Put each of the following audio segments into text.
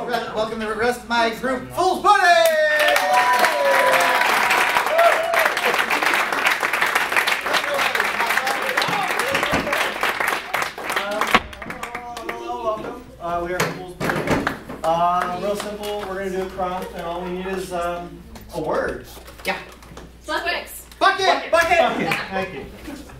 welcome the rest of my group, Fool's Pudding! Welcome. We are Fool's Pudding. Real simple. We're gonna do a craft, and all we need is a word. Yeah. Buckets. Bucket! Bucket. Thank you.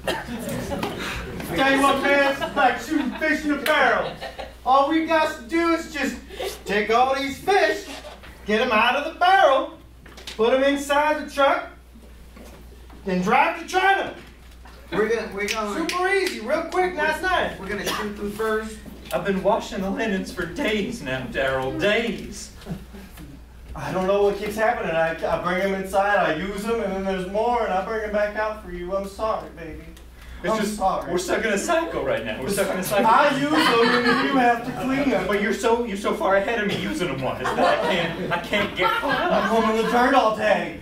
Tell you what, man, it's like shooting fish in a barrel. All we got to do is just take all these fish, get them out of the barrel, put them inside the truck, then drive to China. We're gonna Super easy, real quick, nice. We're gonna shoot them first. I've been washing the linens for days now, Daryl, days. I don't know what keeps happening. I bring them inside, I use them, and then there's more, and I bring them back out for you. I'm sorry, baby. I'm sorry. We're stuck in a cycle right now. We're stuck in a cycle. I use them, and then you have to clean them. But you're so far ahead of me using them once that I can't get caught I'm up. home in the dirt all day.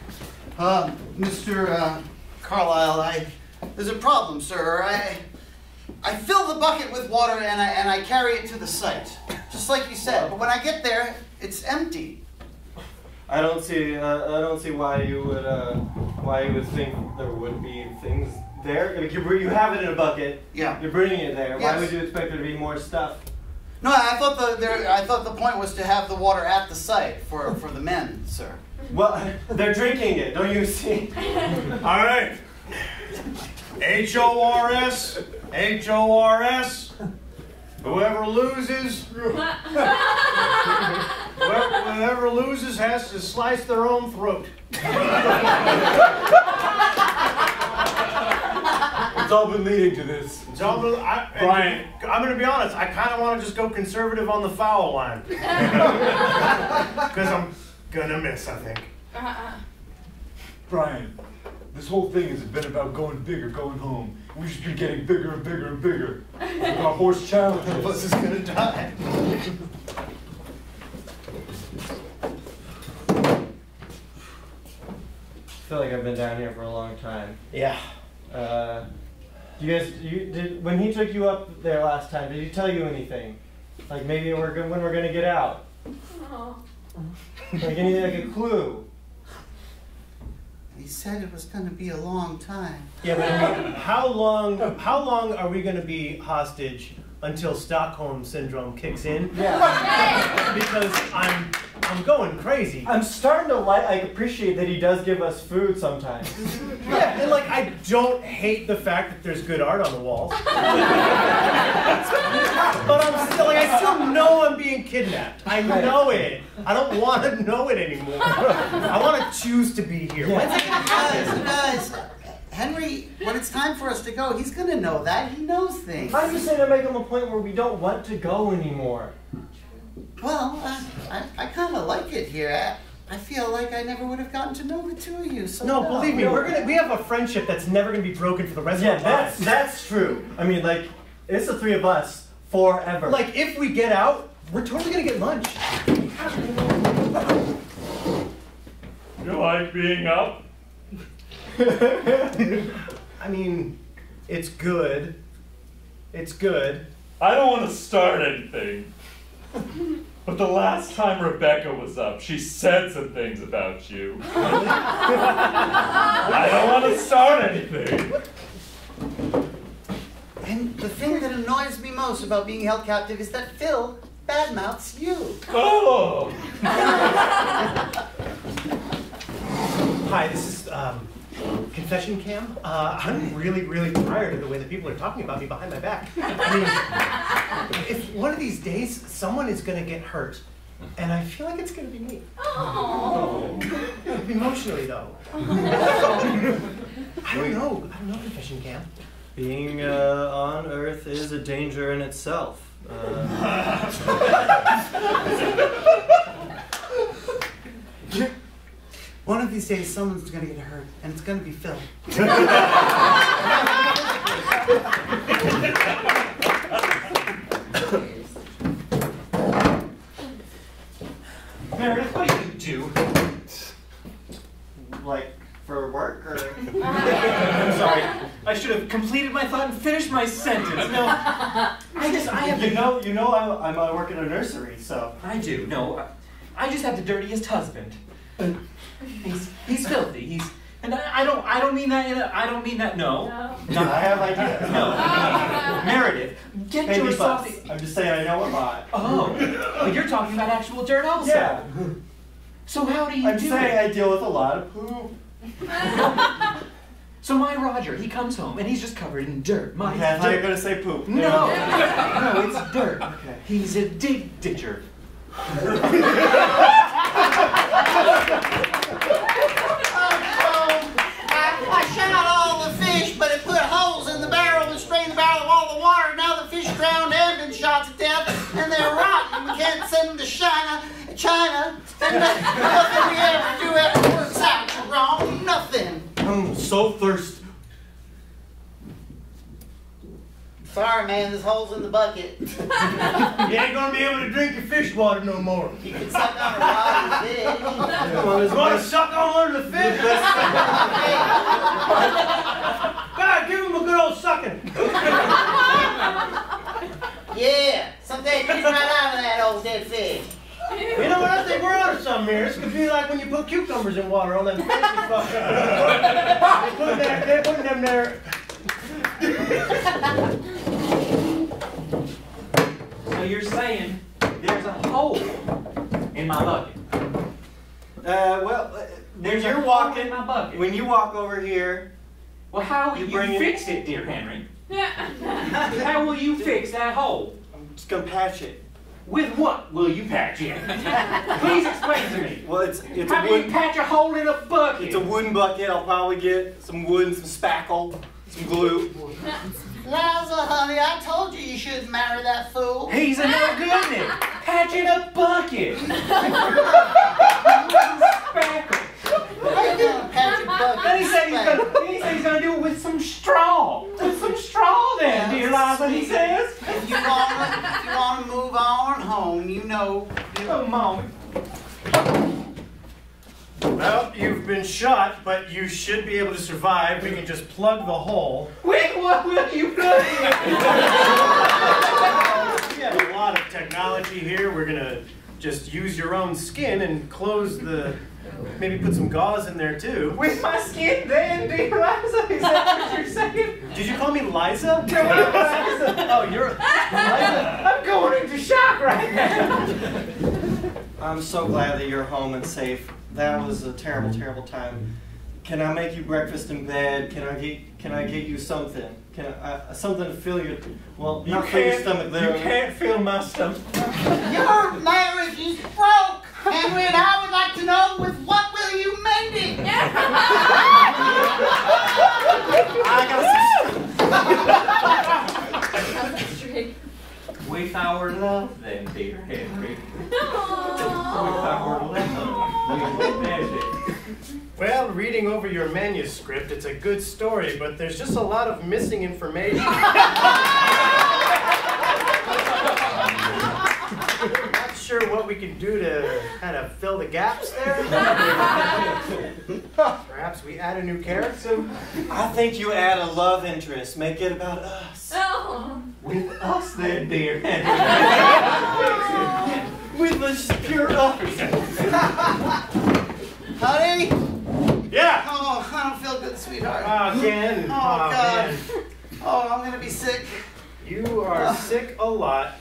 Mr. Carlisle, there's a problem, sir. I fill the bucket with water and I carry it to the site, just like you said. But when I get there, it's empty. I don't see why you would think there would be things there. Like you have it in a bucket. Yeah. You're bringing it there. Yes. Why would you expect there to be more stuff? No, I thought the point was to have the water at the site for the men, sir. Well, they're drinking it. Don't you see? All right. HORS. Whoever loses has to slice their own throat. It's all been leading to this. Brian, I'm going to be honest. I kind of want to just go conservative on the foul line because I'm gonna miss, I think. Brian, this whole thing has been about going big or going home. We've just been getting bigger and bigger and bigger. Our horse challenges. One of us is gonna die. I feel like I've been down here for a long time. Yeah. When he took you up there last time, did he tell you anything? Like maybe when we're gonna get out? Oh. Like a clue? He said it was gonna be a long time. Yeah, but I mean, how long are we going to be hostage until Stockholm syndrome kicks in? Yeah. Because I'm going crazy. I'm starting to appreciate that he does give us food sometimes. Yeah, and like I don't hate the fact that there's good art on the walls. But I still know I'm being kidnapped. I know it. I don't want to know it anymore. I want to choose to be here. Yeah. Guys, Henry, when it's time for us to go, he's gonna know that. He knows things. I'm just saying to make him a point where we don't want to go anymore. Well, I kind of like it here. I feel like I never would have gotten to know the two of you. So No, believe me, we have a friendship that's never gonna be broken for the rest of our lives. That's true. I mean, like, it's the three of us forever. Like, if we get out, we're totally gonna get lunch. You like being up? I mean, it's good. It's good. I don't want to start anything. But the last time Rebecca was up, she said some things about you. I don't want to start anything. And the thing that annoys me most about being held captive is that Phil badmouths you. Oh! Hi, this is confession cam. I'm really, really tired of the way that people are talking about me behind my back. I mean, if one of these days someone is going to get hurt, and I feel like it's going to be me. Oh. Emotionally, though. I don't know, confession cam. Being on Earth is a danger in itself. One of these days, someone's going to get hurt, and it's going to be Phil. Meredith, what do you do? Like, for work, or? I'm sorry. I should have completed my thought and finished my sentence. No, I have You know, I work in a nursery, so. I do. No, I just have the dirtiest husband. He's filthy. And I don't mean that. I don't mean that. No. I have ideas. No. Meredith, get Maybe yourself. butts. I'm just saying I know a lot. Oh, but you're talking about actual dirt also. Yeah. So how do you I'm do saying it? I deal with a lot of poop. So my Roger, he comes home and he's just covered in dirt. Mine's Okay, I thought you were dirt. gonna say poop. No, it's dirt. Okay. He's a ditcher. I shot all the fish, but it put holes in the barrel and strained the barrel of all the water. Now the fish drowned and been shot to death, and they're rotten. We can't send them to China. And nothing we ever do ever works out. You're wrong. Nothing. I'm so thirsty. Sorry, man. There's holes in the bucket. You ain't gonna be able to drink your fish water no more. You can suck on a rotten fish. Come on, you wanna suck on one of the fish? God, give him a good old sucking. Yeah. Someday fish right out of that old dead fish. You know what? I think we're onto something here. This could be like when you put cucumbers in water on them fish. They're putting them there. So you're saying there's a hole in my bucket? There's You're a hole walking. in my bucket. When you walk over here, Well, how will You you bring it- fix it, dear Henry? How will you fix that hole? I'm just gonna patch it. With what will you patch it? Please explain to me. Well, it's How do you patch a hole in a bucket? It's a wooden bucket. I'll probably get some wood and some spackle, some glue. Liza, honey, I told you shouldn't marry that fool. He's a no goodness. Patching a bucket. Spackle. How you gonna patch a bucket? Then he said he's gonna do it with some straw. With some straw then, dear Liza, he says. If you wanna move on home, you know. Oh, Mom. Well, you've been shot, but you should be able to survive. We can just plug the hole. With what will you plug it? We have a lot of technology here. We're gonna just use your own skin and close the. Maybe put some gauze in there too. With my skin then, dear Liza? Is that what you're saying? Did you call me Liza? No, I'm Liza. Oh, you're Liza. I'm going into shock right now. I'm so glad that you're home and safe. That was a terrible, terrible time. Can I make you breakfast in bed? Can I get you something? Something to fill your not fill your stomach there. You can't fill my stomach. Your marriage is broke, Henry, and I would like to know with what will you mend it? I got Straight. With our love then, dear Henry. With our love, we will mend it. Well, reading over your manuscript, it's a good story, but there's just a lot of missing information. Not sure what we can do to kind of fill the gaps there. Perhaps we add a new character. I think you add a love interest. Make it about us. Oh. With us then, dear Henry. With us, pure us. Honey? Yeah. Oh, I don't feel good, sweetheart. Again. Oh, God. Man. Oh, I'm gonna be sick. You are sick a lot.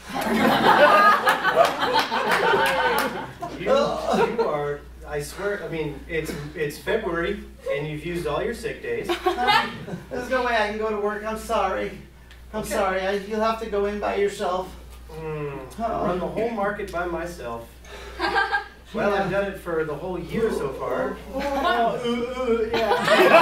You are. I swear. I mean, it's February, and you've used all your sick days. Honey, there's no way I can go to work. I'm sorry. I'm sorry. You'll have to go in by yourself. Run the whole market by myself. Well, I've done it for the whole year so far. Yeah.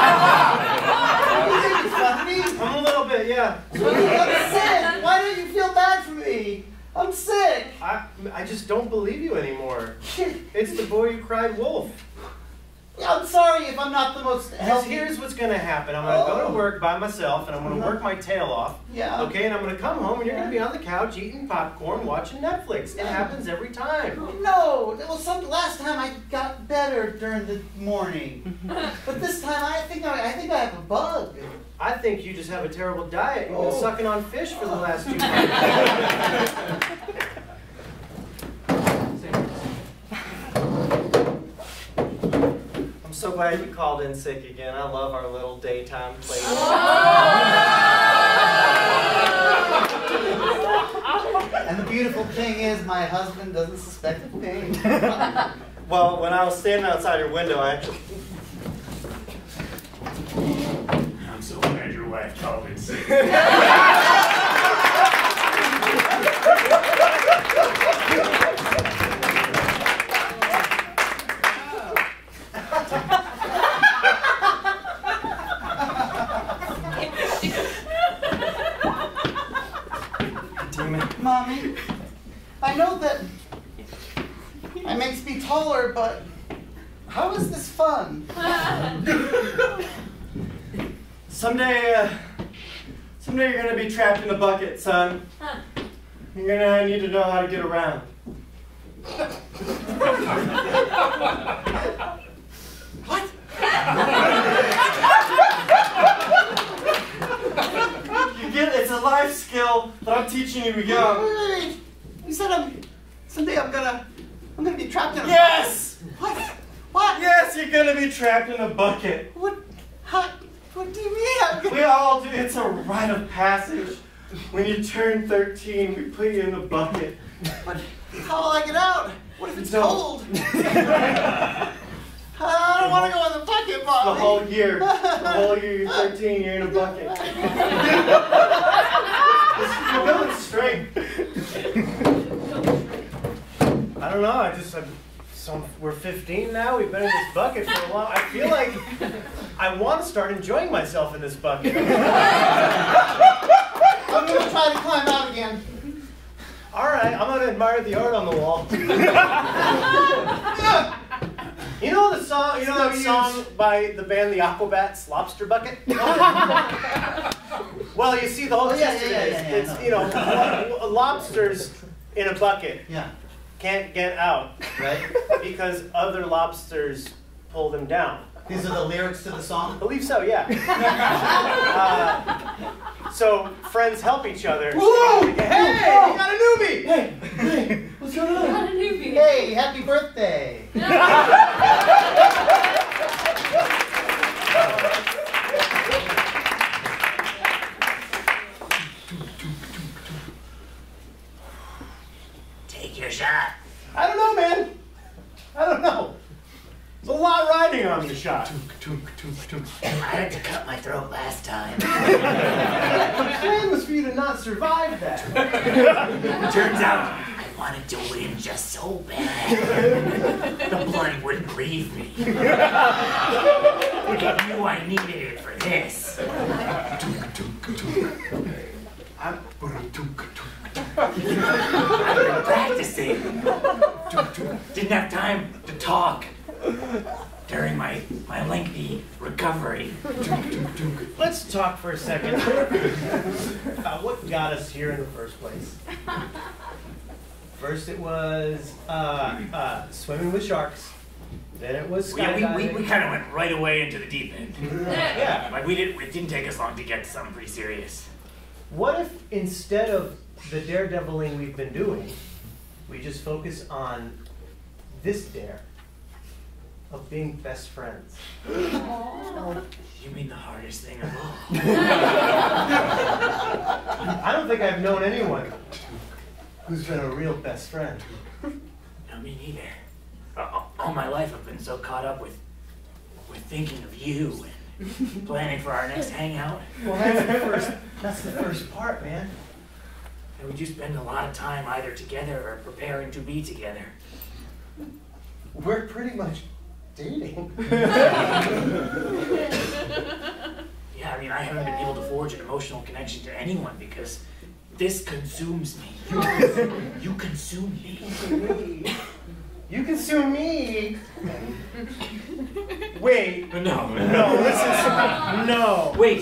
Funny. I'm a little bit, yeah. I'm sick. Why don't you feel bad for me? I'm sick. I just don't believe you anymore. It's the boy who cried wolf. I'm sorry if I'm not the most Because healthy. here's what's gonna happen. I'm gonna go to work by myself and I'm gonna work my tail off. Yeah. Okay, and I'm gonna come home and you're gonna be on the couch eating popcorn, watching Netflix. It happens every time. No, last time I got better during the morning, but this time I think I have a bug. I think you just have a terrible diet. You've been Oh. sucking on fish for the last 2 months. I'm so glad you called in sick again. I love our little daytime play. And the beautiful thing is, my husband doesn't suspect a thing. Well, when I was standing outside your window, I actually... I'm so glad your wife called in sick. Mommy, I know that it makes me taller, but how is this fun? Someday you're gonna be trapped in a bucket, son. You're gonna need to know how to get around. What? You get it? It's a life skill that I'm teaching you young. Wait. You said someday I'm gonna be trapped in a Yes! bucket. What? Yes, you're gonna be trapped in a bucket. What? What do you mean? We all do. It's a rite of passage. When you turn 13, we put you in a bucket. But how will I get out? What if it's Don't. cold? I don't want to go in the bucket, Mommy. The whole year. The whole year you're 13, you're in a bucket. You're building strength. I don't know, we're 15 now, we've been in this bucket for a while. I feel like I want to start enjoying myself in this bucket. I'm going to try to climb out again. Alright, I'm going to admire the art on the wall. You know the song, that song by the band The Aquabats, Lobster Bucket? Well, you see, the whole gist of it is, it's, lobsters in a bucket Yeah. can't get out, Right? because other lobsters pull them down. These are the lyrics to the I song? believe so, yeah. So friends help each other. Whoa! Hey, you got a newbie! Hey, what's going on? Not a newbie. Hey, happy birthday! Take your shot. I don't know, man. I don't know. There's a lot riding on the shot. I had to cut my throat last time. The plan was for you to not survive that. Turns out I wanted to win just so bad. The blood wouldn't leave me. I knew I needed it for this. I've been practicing. Didn't have time to talk during my lengthy recovery. Let's talk for a second about what got us here in the first place. First it was swimming with sharks. Then it was skydiving. We kind of went right away into the deep end. Yeah. Like it didn't take us long to get to something pretty serious. What if instead of the daredeviling we've been doing, we just focus on this dare of being best friends? You mean the hardest thing of all? I don't think I've known anyone who's been a real best friend. No, me neither. All my life I've been so caught up with thinking of you and planning for our next hangout. Well, that's the first part, man. And we do spend a lot of time either together or preparing to be together. We're pretty much dating. Yeah, I mean, I haven't been able to forge an emotional connection to anyone because this consumes me. You consume me. You can sue me. Wait. No. No, listen. No. Wait.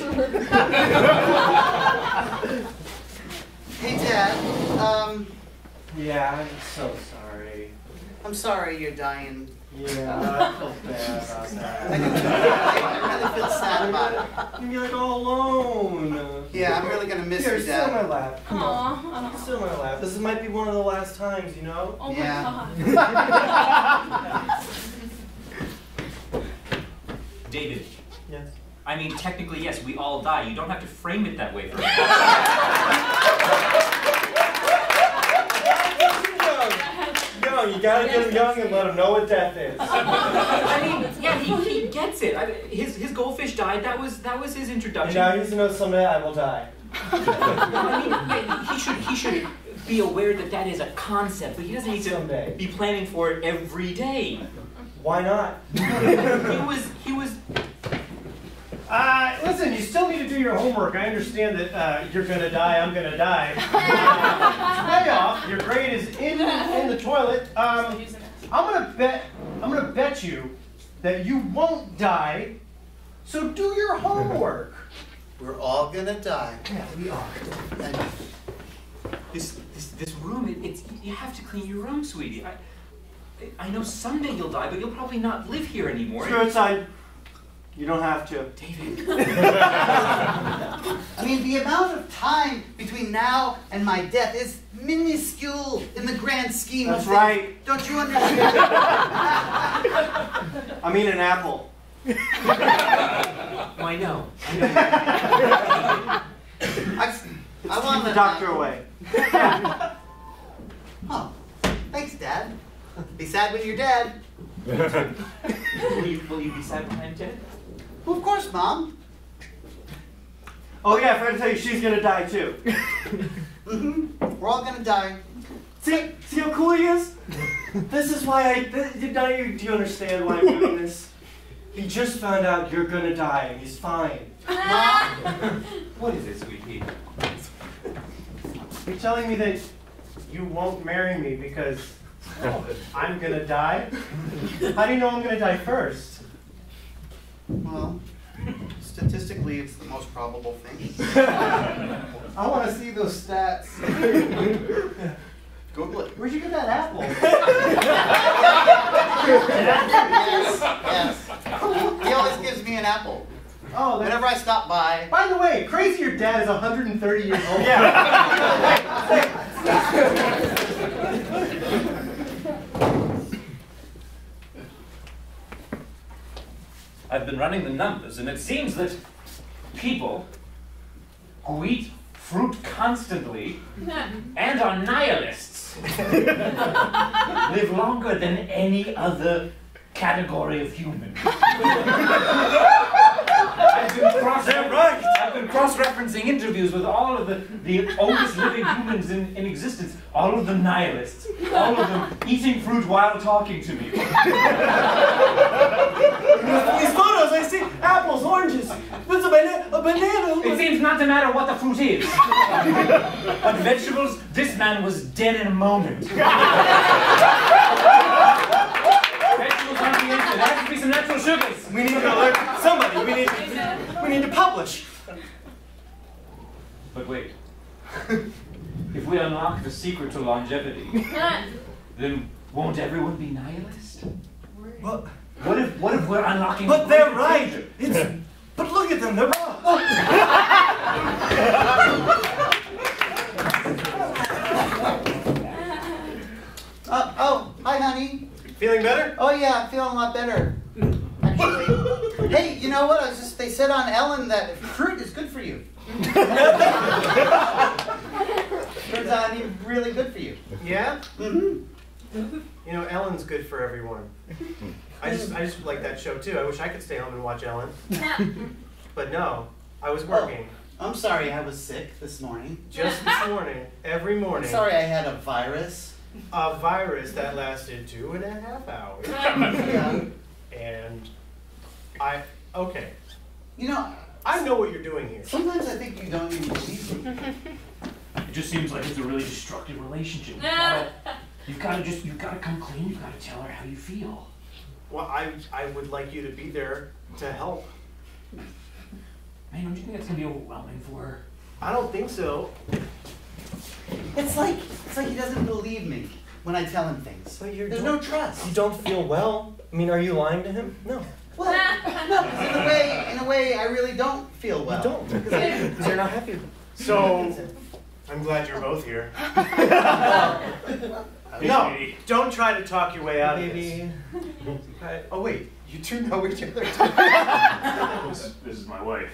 Hey, Dad. Yeah, I'm so sorry. I'm sorry you're dying. Yeah, I feel bad about that. I really feel sad about it. You're like all alone. Yeah, I'm really gonna miss Here, you, sit on my Dad. lap. Come on. Aw. Sit on my lap. This might be one of the last times, you know? Oh my Yeah. god. David, Yes. I mean, technically, yes, we all die. You don't have to frame it that way for me. Young, you gotta get him young and let him know what death is. I mean, yeah, he gets it. His goldfish died. That was his And introduction. now he needs to know someday I will die. I mean, yeah, he should be aware that that is a concept, but he doesn't need to Someday. be planning for it every day. Why not? He was. Listen, you still need to do your homework. I understand that you're gonna die, I'm gonna die. Way off. Your grade is in the toilet. I'm gonna bet you that you won't die. So do your homework. We're all gonna die. Yeah, we are. And This room. It's you have to clean your room, sweetie. I know someday you'll die, but you'll probably not live here anymore. Go outside. You don't have to. David. I mean, the amount of time between now and my death is minuscule in the grand scheme That's of things. right. Don't you understand? I mean an apple. I know. I want Keep the doctor away. Oh, thanks, Dad. Be sad when you're dead. Will you be sad when I'm dead? Well, of course, Mom. Oh yeah, I forgot to tell you, she's gonna die too. We're all gonna die. See how cool he is? This is why do you understand why I'm doing this? He just found out you're gonna die and he's fine. Mom, What is it, sweetie? You're telling me that you won't marry me because I'm gonna die? How do you know I'm gonna die first? well, statistically, it's the most probable thing. I want to see those stats. Google it. Where'd you get that apple? Yes. He always gives me an apple. Oh, Whenever I stop by. by the way, crazy your dad is 130 years old. I've been running the numbers, and it seems that people who eat fruit constantly and are nihilists live longer than any other category of human. I've been cross-referencing interviews with all of the oldest living humans in existence, all of them nihilists, all of them eating fruit while talking to me. These photos, I see apples, oranges. There's a banana. It seems not to matter what the fruit is. But vegetables, this man was dead in a moment. Vegetables aren't the answer. There has to be some natural sugars. We need to alert somebody. We need to publish. But wait. If we unlock the secret to longevity, then won't everyone be nihilist? Well, What if we're unlocking? but the they're great right. danger? But look at them. They're wrong. Oh, hi, honey. Feeling better? Oh, yeah, I'm feeling a lot better. Actually. Hey, you know what? They said on Ellen that fruit is good for you. Turns out it's really good for you. Yeah. Mm-hmm. You know, Ellen's good for everyone. I just like that show too. I wish I could stay home and watch Ellen. But no, I was working. I'm sorry I was sick this morning. Just this morning, every I'm morning. sorry I had a virus. A virus that lasted 2.5 hours. Yeah. And okay. You know, I know what you're doing here. sometimes I think you don't even believe me. It just seems like it's a really destructive relationship. You've gotta come clean, you've gotta tell her how you feel. Well, I would like you to be there to help. Man, don't you think that's gonna be overwhelming for her? I don't think so. It's like he doesn't believe me when I tell him things. But There's no trust. You don't feel well? I mean, are you lying to him? No. Well, no, 'cause in a way, I really don't feel well. You don't. Because you're not happy. So, I'm glad you're both here. No, don't try to talk your way out of this. Oh wait, you two know each other too? This is my wife.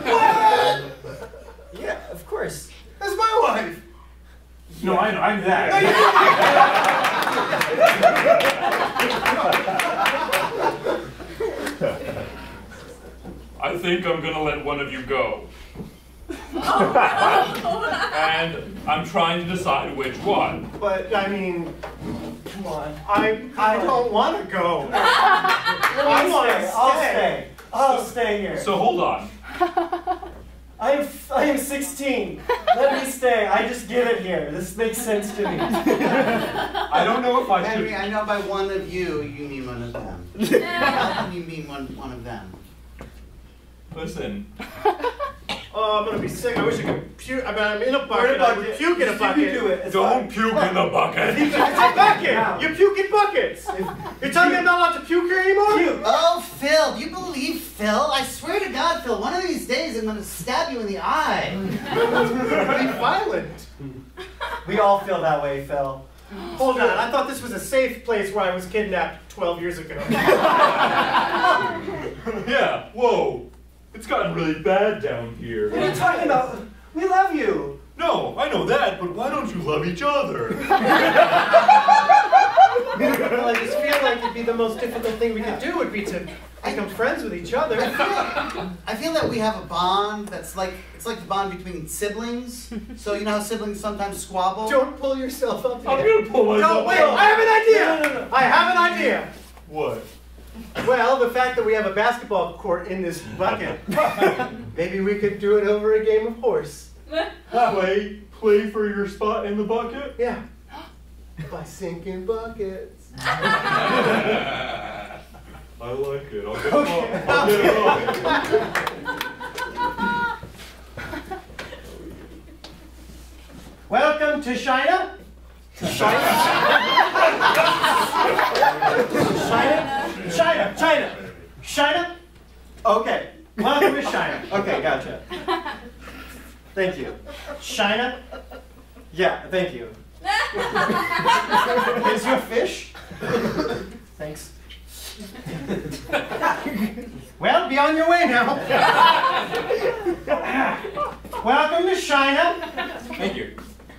Yeah, of course. That's my wife! No, I'm that. I think I'm gonna let one of you go. And I'm trying to decide which one. But, I mean, Come on. I don't want to go. I want to stay. I'll stay here. So hold on. I am 16. Let me stay. I just get it here. This makes sense to me. I don't know if I Henry, should. I know by one of you, you mean one of them. How can you mean one of them? Listen. Oh, I'm gonna be sick. I wish I could puke. I mean, I'm in a bucket. I would puke in a bucket. You can do it. It's Don't fine. puke in the bucket. It's a bucket. You puke in buckets. You're telling me I'm not allowed to puke here anymore? Oh, Phil, do you believe Phil? I swear to God, Phil, one of these days I'm gonna stab you in the eye. Be violent. We all feel that way, Phil. Hold on. I thought this was a safe place where I was kidnapped 12 years ago. Yeah, whoa. It's gotten really bad down here. What are you talking about? We love you. No, I know that, but why don't you love each other? Well, I just feel like it'd be the most difficult thing we could do would be to become friends with each other. I feel that we have a bond that's like, it's like the bond between siblings. So you know how siblings sometimes squabble? Don't pull yourself up. I'm gonna pull myself No, wait, up. I have an idea! No. I have an idea! What? Well, the fact that we have a basketball court in this bucket, maybe we could do it over a game of horse. That way, play for your spot in the bucket? Yeah. By sinking buckets. I like it. I'll get it on. I'll get it on. Welcome to China. China? China? Okay. Welcome to China. Okay, gotcha. Thank you. China? Yeah, thank you. Here's your fish. Thanks. Well, be on your way now. Welcome to China. Thank you.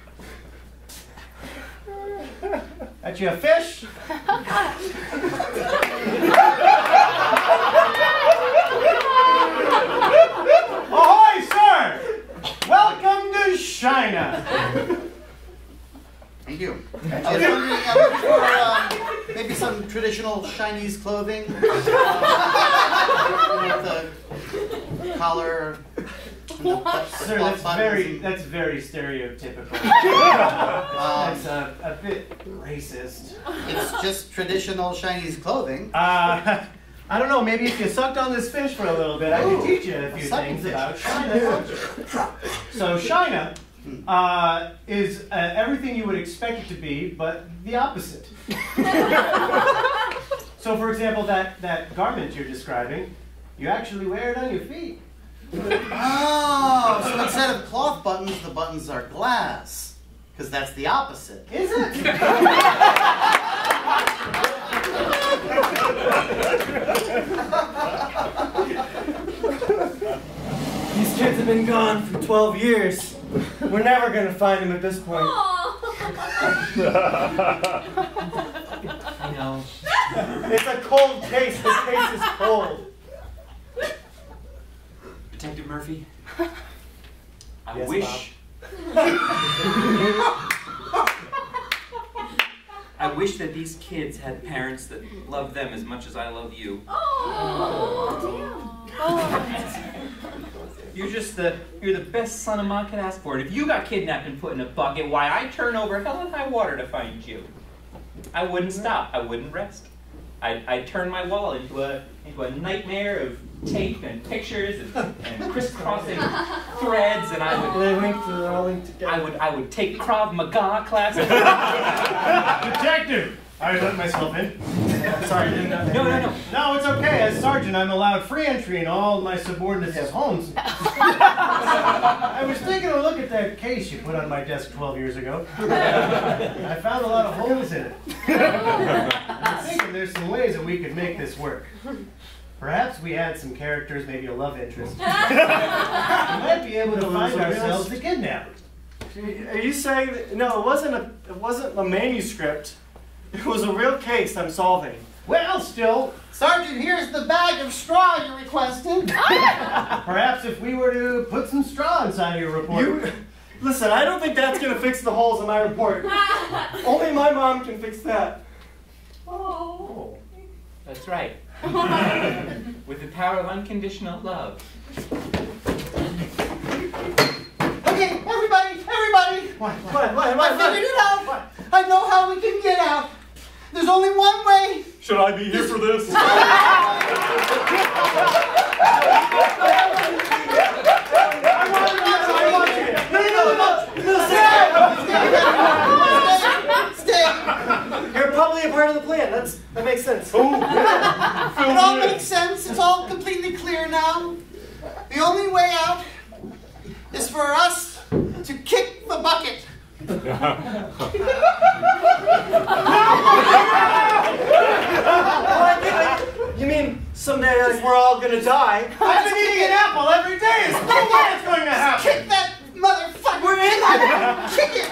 That's your fish. Ahoy, sir! Welcome to China. Thank you. I was wondering, I'm looking for maybe some traditional Chinese clothing. With the collar. And the Sir, buttons and- that's very stereotypical. That's a bit racist. It's just traditional Chinese clothing. I don't know, maybe if you sucked on this fish for a little bit, I could teach you a few sucking things fish. about China. So China is everything you would expect it to be, but the opposite. So for example, that garment you're describing, you actually wear it on your feet. Oh, so instead of cloth buttons, the buttons are glass. Because that's the opposite. Is it? These kids have been gone for 12 years. We're never going to find them at this point. I know. It's a cold taste. The taste is cold. Detective Murphy, I Yes, wish that these kids had parents that loved them as much as I love you. You're the best son a mom could ask for. And if you got kidnapped and put in a bucket, why, I'd turn over hell and high water to find you. I wouldn't stop. I wouldn't rest. I'd turn my wall into a nightmare of tape and pictures and crisscrossing threads, and I would all linked together. I would take Krav Maga classes. Detective! I let myself in. Sorry, didn't I? No. No, it's okay. As sergeant, I'm allowed free entry in all my subordinates' homes. I was taking a look at that case you put on my desk 12 years ago. I found a lot of holes in it. I'm thinking there's some ways that we could make this work. Perhaps we add some characters, maybe a love interest. We might be able to find ourselves the kidnapper. Are you saying that, no, it wasn't a manuscript. It was a real case I'm solving. Well, still, Sergeant, here's the bag of straw you requested. perhaps if we were to put some straw inside of your report. Listen, I don't think that's going to fix the holes in my report. Only my mom can fix that. Oh, that's right. With the power of unconditional love. Okay, everybody. What? I figured it out. I know how we can get out. There's only one way. Should I be here for this? Stay. You're probably a part of the plan. That makes sense. Oh, It all makes sense. It's all completely clear now. The only way out is for us to kick the bucket. You mean someday we're all gonna die? I've been eating an apple every day. There's no way it's going to happen. Kick that motherfucker. We're in. Kick it.